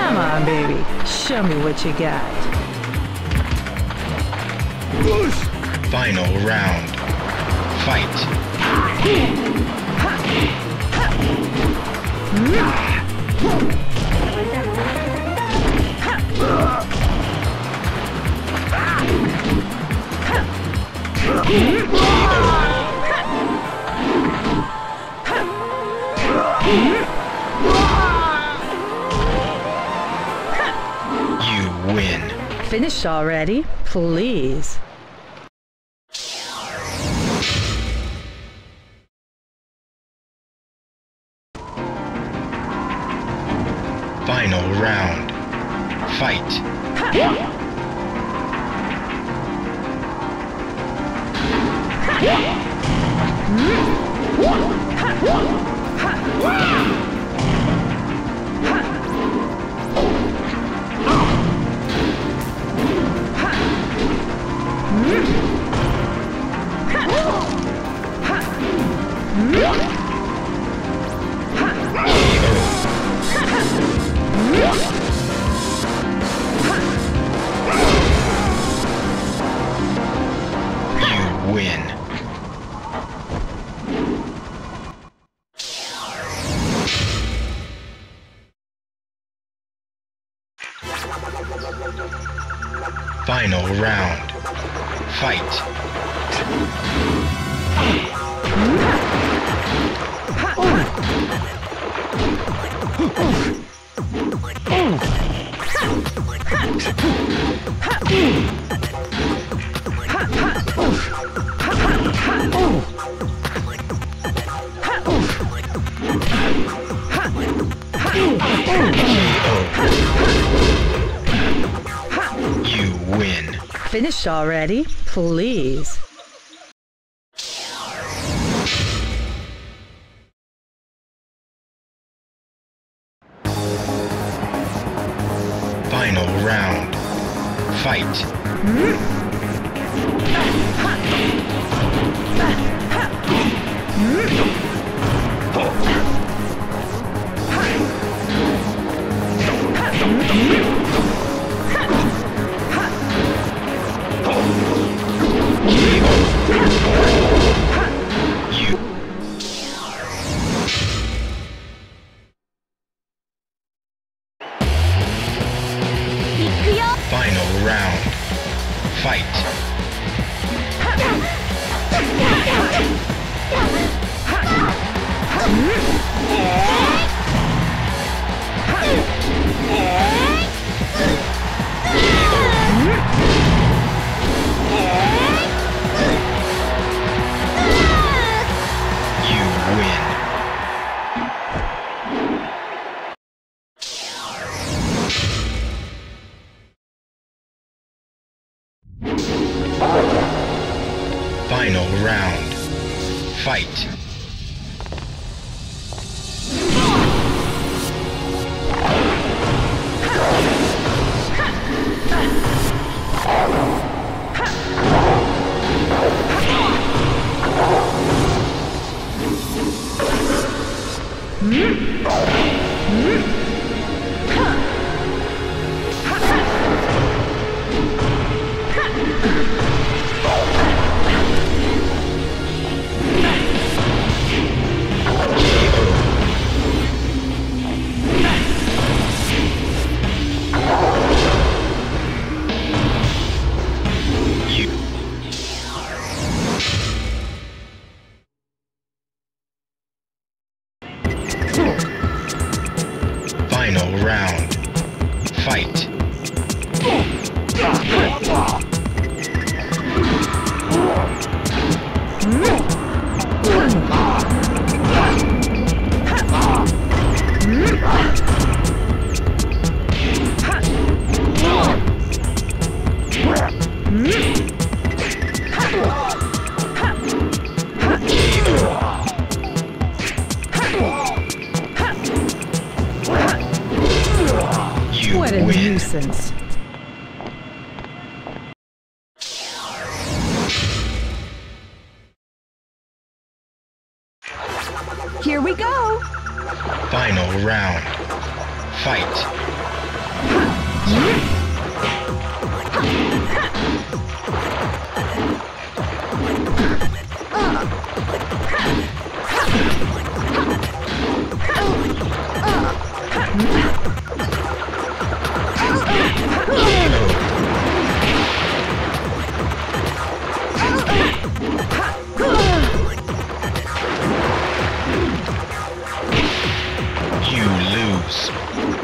Come on, baby. Show me what you got. Final round. Fight. You win. Finished already? Please. Final round. Fight. You win. Final round. Fight. You win. Finished already? Please. Final round. Fight. You. Final round. Fight. You win. Final round. Fight. Final round. Fight. You What a win. nuisance. Here we go. Final round. Fight. You lose.